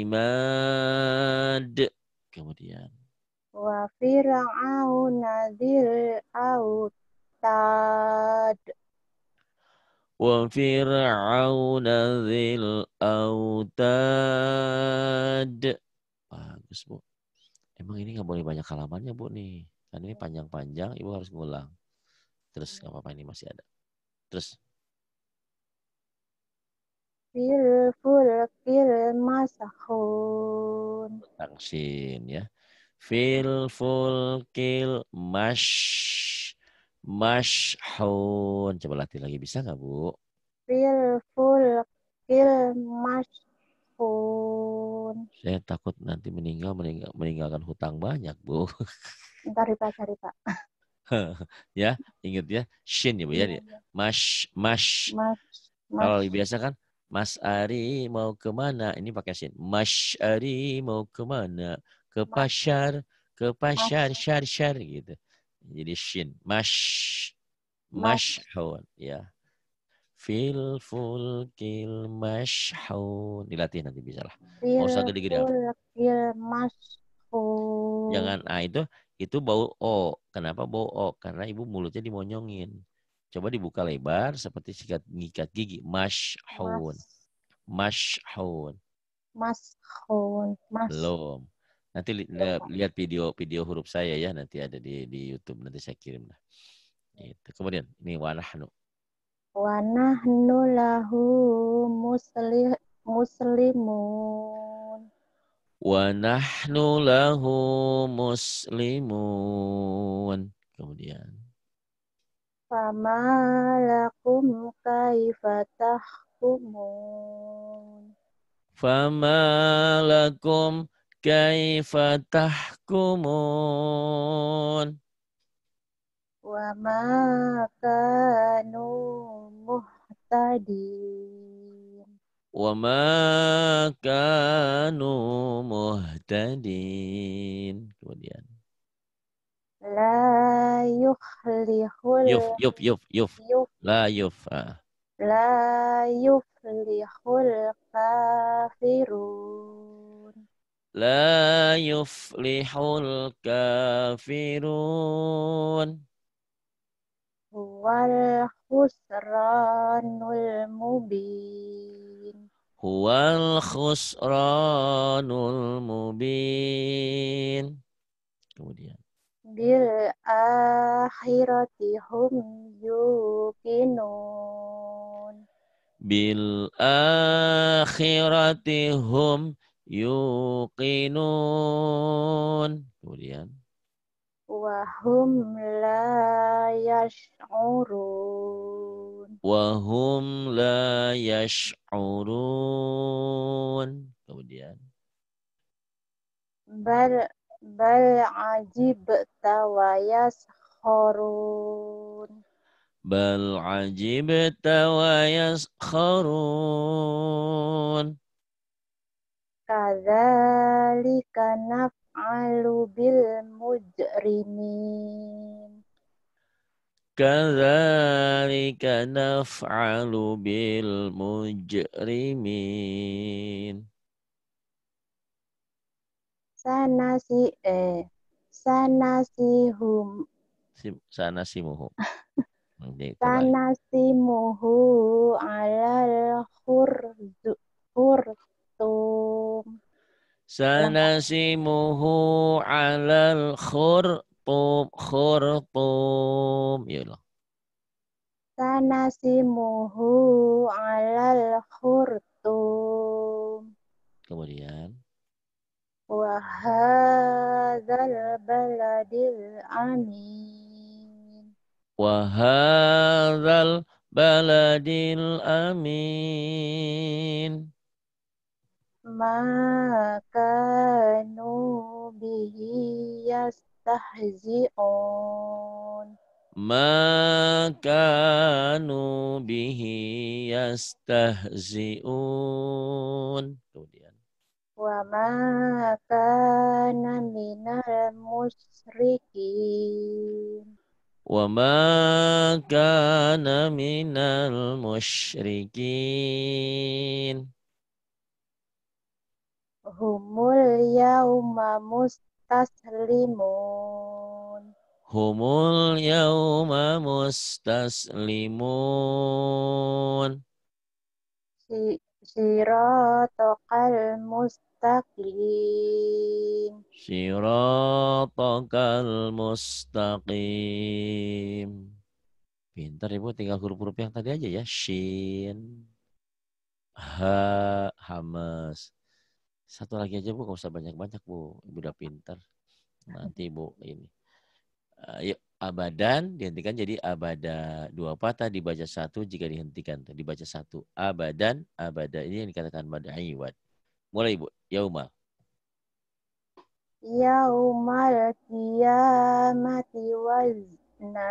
imad. Kemudian. Wa fir'auna dzil autad. Wa fir'auna dzil autad. Bagus, Bu. Emang ini nggak boleh banyak halamannya, Bu, nih. Kan ini panjang-panjang, Ibu harus ngulang. Terus nggak apa-apa, ini masih ada. Terus. Fil fulkil masahun. Tangsin, ya. Fil fulkil mashhun. Coba latih lagi, bisa nggak, Bu? Fil fulkil mashhun. Saya takut nanti meninggalkan hutang banyak, Bu. Ntar dipelajari, Pak. Ya, ingat ya, shin ya Bu ya. Iya, iya. Mash. Mas, mas, Kalau biasa kan Mas Ari mau kemana? Ini pakai shin. Mas Ari mau kemana? Ke mas, pasar, mas, syar gitu. Jadi shin. mas. Mashhun ya. Fil fulkil mashhun. Dilatih nanti bisa lah. Mau Fil usah gede-gede. fulkil mashhun. Jangan A itu bau O. Kenapa bau O? Karena ibu mulutnya dimonyongin. Coba dibuka lebar seperti sikat ngikat gigi. Mas, Mashhun. Mashhun. mashhun. Mas. Belum. Nanti lihat video huruf saya ya. Nanti ada di YouTube. Nanti saya kirim lah. Gitu. Kemudian ini wanahnu. Wa nahnu lahu muslimun. Wa nahnu lahu muslimun. Kemudian. Fama lakum kaifa tahkumun. Fama lakum kaifa tahkumun. Wa ma kanu muhtadin. Wa ma kanu muhtadin. Kemudian. La yuflihul yuf La yuf. la yuflihul kafirun. لا يفلح الكافرون Huwal khusranul mubin. هو الخسران المبين. Kemudian Bil akhirati hum yuqinun. bil akhirati hum yuqinun. Kemudian Wahum la yash'urun. wahum la yash'urun. Kemudian Bal bal ajibta wa yaskharun. bal ajibta wa yaskharun. Kadzalika naf'alu bil mujrimin. Kadzalika naf'alu bil mujrimin. Sanasihum Sanasimuhum. Nanti kebalik. sanasimuhu alal khurtum. Ulang. Sanasimuhu alal khurtum. Ya Allah. Sanasimuhu alal khurtum. Kemudian Wahadzal baladil amin. wahadzal baladil amin. Makanu bihi yastahzi'un. Makanu bihi yastahzi'un. Kemudian Wa makana minal musyrikin. wa ma kana minal musyrikin. Humul yauma mustaslimun. Humul yawma mustaslimun. Siratal mustaqim. Siratakal mustaqim. Pintar Ibu, tinggal huruf-huruf yang tadi aja ya. Shin, ha, hamas. Satu lagi aja Bu, gak usah banyak-banyak Bu. Ibu udah pintar. Nanti Bu ini. Yuk, abadan dihentikan jadi abada. Dua patah dibaca satu jika dihentikan. Dibaca satu. Abadan, abada. Ini yang dikatakan mad iwad. Mulai Ibu. Yauma. Yaumal qiyamati wazna.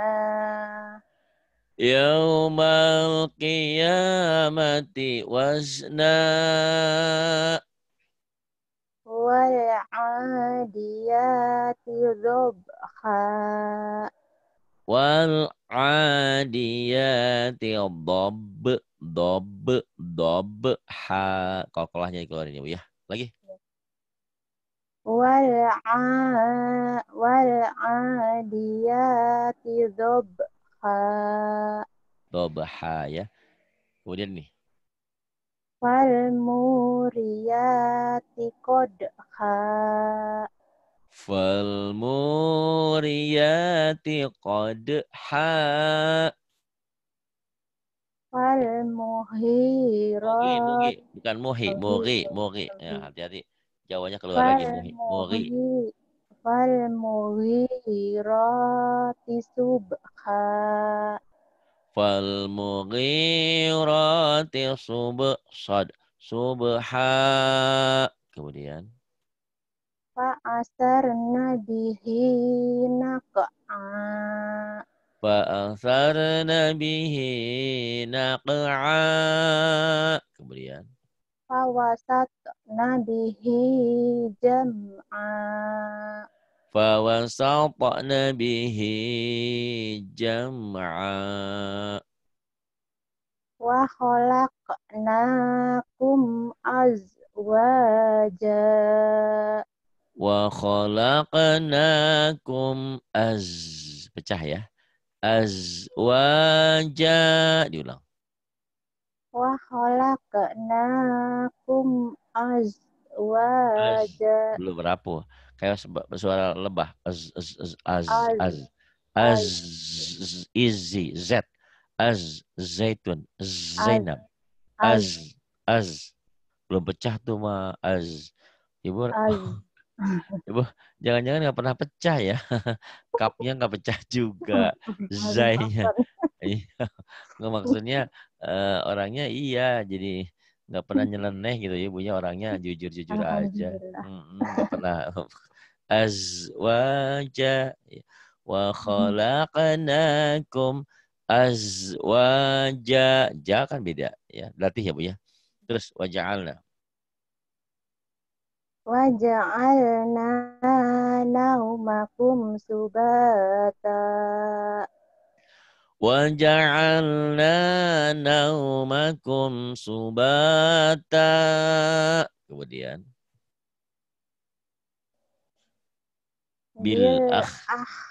Yaumal qiyamati wazna. Wal adiyati dhabha. Wal adiyati dhab. Dhab. Dhab. Ha. Qalqalahnya dikeluarin ya Bu ya. Lagi. Wal adiyati dhabha. Dhabha ya. Kemudian nih. Wal muriyati qadha. Fal muriyati qadha. Wal Mugi, muhirat. bukan muhi, mugi. Ya, hati-hati. Jawanya keluar Wal lagi muhi, mugi. muhi wal muhirati subha. Fal mughirati subha. Kemudian Fa'asarna bihi naq'a. fa'atharna bihi naq'a. Kemudian Fawasatna bihi jam'a. fawasatna bihi jam'a. Wa khalaqnakum azwaja. azwaja. Wa khalaqnakum pecah ya. Azwaja. Diulang. Wa khalaqnakum Az. azwaja. Belum rapuh. Kayak bersuara lebah. Az, Az. az, Izi. Z. Zaitun. az, Zainab. az, Az. Belum pecah tuh mah. Ibu, az. ibu, jangan-jangan nggak pernah pecah ya. Cupnya nggak pecah juga. Aduh, Zainya. apa? Iya. Nggak maksudnya orangnya iya. Jadi nggak pernah nyeleneh gitu ya. Ibunya orangnya jujur-jujur aja. Alhamdulillah. Nggak pernah. Azwaja. Wa khalaqnakum azwaja. Ja kan beda. Ya, latih ya Bu ya. Terus waja'alna. Waja'alna naumakum subata. Waja'alna naumakum subata. Kemudian bil Bil akh.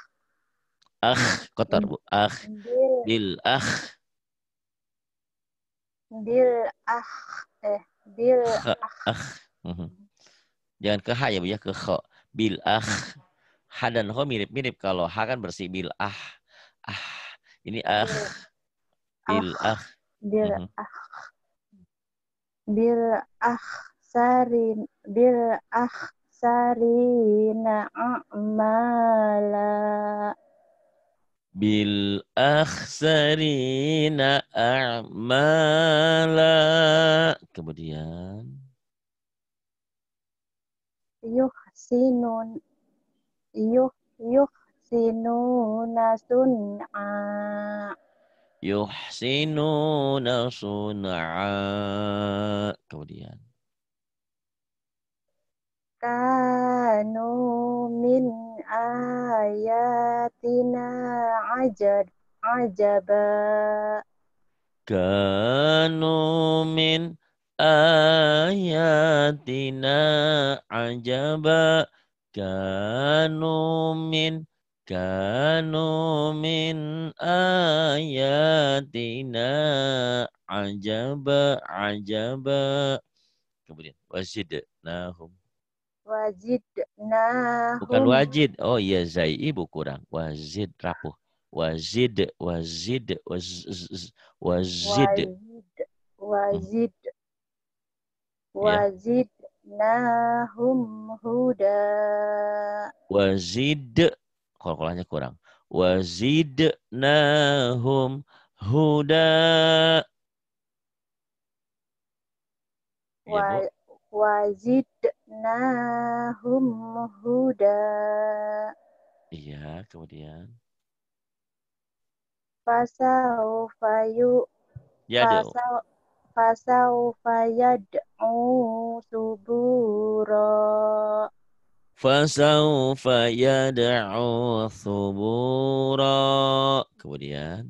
Kotor Bu. bil Bil bil ah bil kha, Mhm. Jangan ke ha ya Bu ya, ke kha. Bil ha dan ho mirip-mirip. Kalau ha kan bersih bil ah. Ini bil bil ah bil Mhm. bil sarin bil sarina a'mala. Bil akhsarina a'mala. Kemudian Yuhsinun yuhsinuna sun'a. yuhsinuna sun'a. Kemudian Kanu min ayatina ajaba. kanu min ayatina ajaba. Kanu min kanu min ayatina ajaba. Kemudian wazidnahum. Bukan Wajidnahum wajid. Oh iya zai ibu kurang. Wazid rapuh. Wazid. wazid Hmm, wazid ya. wazidnahum huda. Wazid. Kolkolanya kurang. Wazidnahum huda. Iya Bu. Wa- Wazidnahum huda. Iya kemudian. Fasaufa yu Ya dong. fasau fasaufa yad'u subura. Fasaufa yad'u thubura. Kemudian.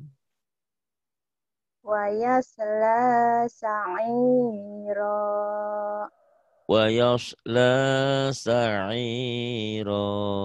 Wa yasla sa'ira. Wa yasla sa'ira.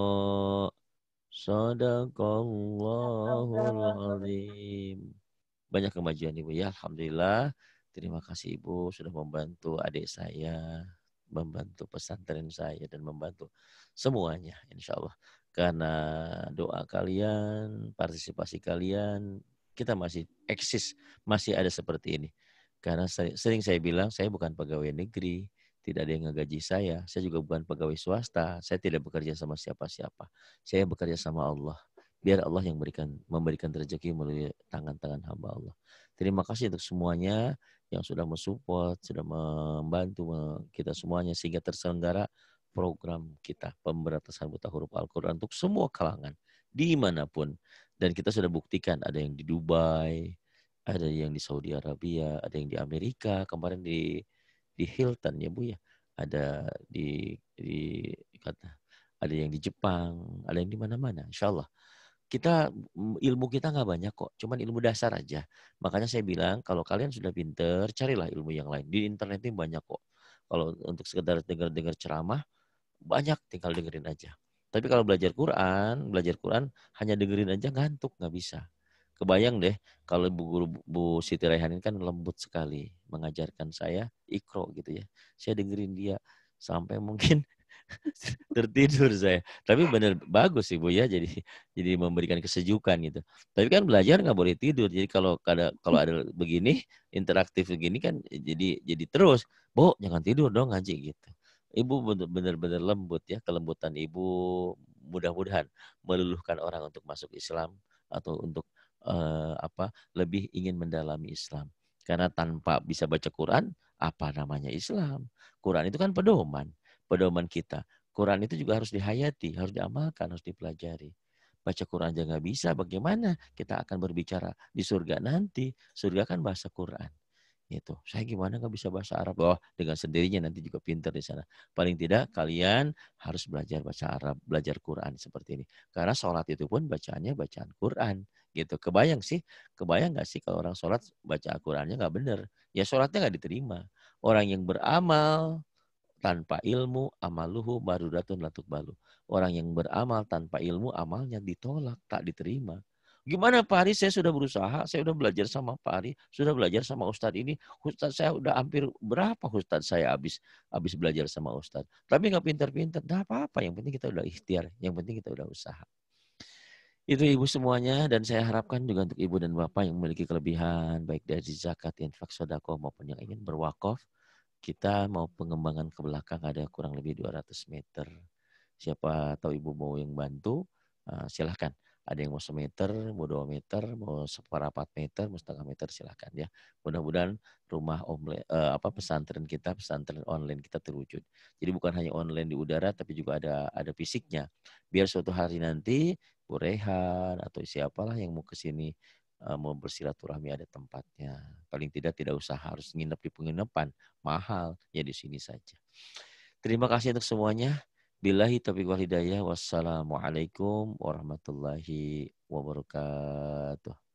Sadaqallahul azim. Banyak kemajuan Ibu ya, alhamdulillah. Terima kasih Ibu sudah membantu adik saya, membantu pesantren saya dan membantu semuanya insya Allah. Karena doa kalian, partisipasi kalian, kita masih eksis, masih ada seperti ini. Karena sering saya bilang saya bukan pegawai negeri, tidak ada yang ngegaji saya juga bukan pegawai swasta, saya tidak bekerja sama siapa-siapa. Saya bekerja sama Allah. Biar Allah yang memberikan rezeki melalui tangan-tangan hamba Allah. Terima kasih untuk semuanya yang sudah mensupport, sudah membantu kita semuanya sehingga terselenggara program kita pemberantasan buta huruf Al-Quran untuk semua kalangan dimanapun. Dan kita sudah buktikan ada yang di Dubai, ada yang di Saudi Arabia, ada yang di Amerika, kemarin di Hilton ya Bu ya, ada di kata ada yang di Jepang, ada yang di mana-mana. Insya Allah kita ilmu kita nggak banyak kok, cuman ilmu dasar aja. Makanya saya bilang kalau kalian sudah pinter, carilah ilmu yang lain. Di internet ini banyak kok. Kalau untuk sekedar dengar-dengar ceramah, banyak tinggal dengerin aja. Tapi kalau belajar Quran hanya dengerin aja ngantuk, nggak bisa. Kebayang deh kalau Bu Guru Bu Siti Raihanin kan lembut sekali mengajarkan saya ikro gitu ya. Saya dengerin dia sampai mungkin tertidur saya. Tapi benar bagus sih Bu ya, jadi memberikan kesejukan gitu. Tapi kan belajar nggak boleh tidur. Jadi kalau ada begini interaktif begini kan jadi terus, Bu jangan tidur dong ngaji gitu. Ibu benar-benar lembut ya, kelembutan Ibu mudah-mudahan meluluhkan orang untuk masuk Islam atau untuk lebih ingin mendalami Islam. Karena tanpa bisa baca Quran, apa namanya Islam? Quran itu kan pedoman kita. Quran itu juga harus dihayati, harus diamalkan, harus dipelajari. Baca Quran aja nggak bisa, bagaimana kita akan berbicara di surga nanti? Surga kan bahasa Quran. Gitu. Saya gimana nggak bisa bahasa Arab? Oh, dengan sendirinya nanti juga pinter di sana. Paling tidak kalian harus belajar bahasa Arab, belajar Quran seperti ini. Karena sholat itu pun bacaannya bacaan Quran. Gitu. Kebayang nggak sih kalau orang sholat baca Qurannya nggak bener? Ya sholatnya nggak diterima. Orang yang beramal tanpa ilmu, amaluhu barudatun latuk balu. Orang yang beramal tanpa ilmu, amalnya ditolak, tak diterima. Gimana Pak Ari, saya sudah berusaha, saya sudah belajar sama Pak Ari, sudah belajar sama Ustadz ini. Ustadz saya udah hampir berapa Ustadz saya habis belajar sama Ustadz. Tapi nggak pintar-pintar, nggak apa-apa. Yang penting kita udah ikhtiar, yang penting kita udah usaha. Itu ibu semuanya, dan saya harapkan juga untuk ibu dan bapak yang memiliki kelebihan, baik dari zakat, infak, sodako, maupun yang ingin berwakaf, kita mau pengembangan ke belakang ada kurang lebih 200 meter. Siapa tahu ibu mau yang bantu, silahkan. Ada yang mau 1 meter, mau 2 meter, mau seperempat meter, mau setengah meter, silahkan ya. Mudah-mudahan rumah pesantren kita, pesantren online kita terwujud. Jadi bukan hanya online di udara, tapi juga ada fisiknya. Biar suatu hari nanti Bu Rehan atau siapalah yang mau ke sini mau bersilaturahmi ada tempatnya. Paling tidak usah harus nginep di penginapan mahal, ya di sini saja. Terima kasih untuk semuanya. Billahi taufiq wal hidayah. Wassalamualaikum warahmatullahi wabarakatuh.